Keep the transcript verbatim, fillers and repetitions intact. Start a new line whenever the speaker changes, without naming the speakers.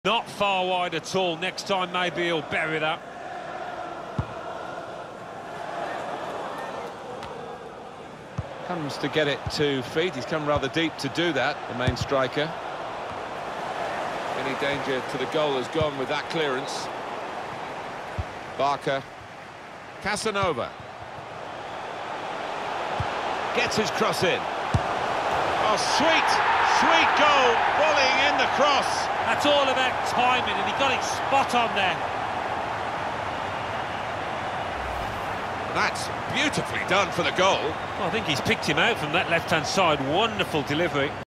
Not far wide at all. Next time maybe he'll bury that.
Comes to get it to feet. He's come rather deep to do that, the main striker. Any danger to the goal has gone with that clearance. Barker. Casanova. Gets his cross in. Oh, sweet, sweet goal. Volleying in the cross.
That's all about timing, and he got it spot on there.
That's beautifully done for the goal.
Well, I think he's picked him out from that left-hand side. Wonderful delivery.